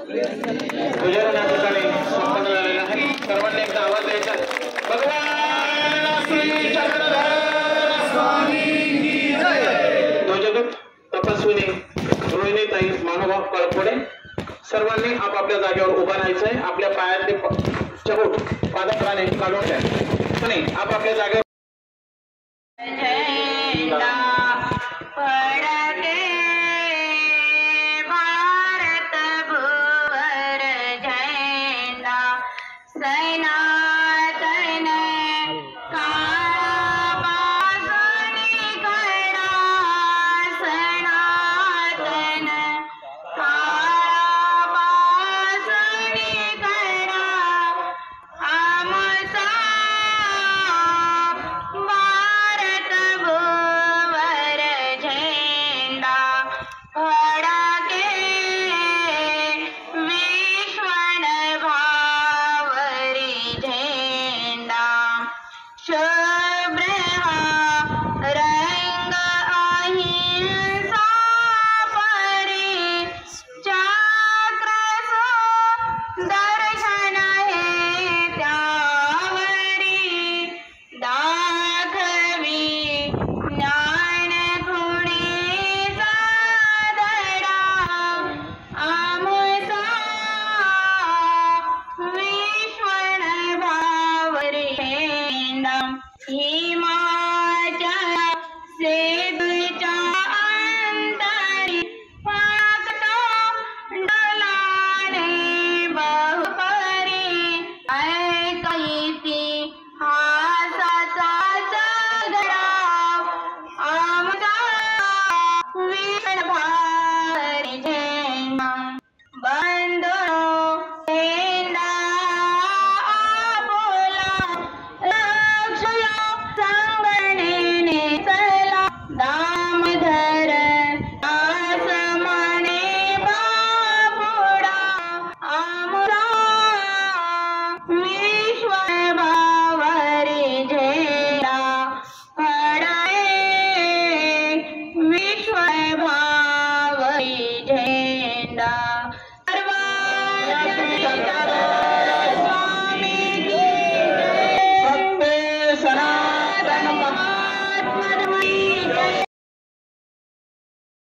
पूजन या ठिकाणी संपन्न झालेलं आहे। सर्वांनी एकदा आवाज द्यायचा, भगवान श्री चक्रधर स्वामी की जय। ध्वजदूत तपस्विनी रोहिणीताई मानोभाव कळपुडे सर्वांनी आपापल्या जागेवर उभा राहायचंय। आपल्या पायातले चबूट पादत्राणे काढून घ्या आणि आपापल्या जागेवर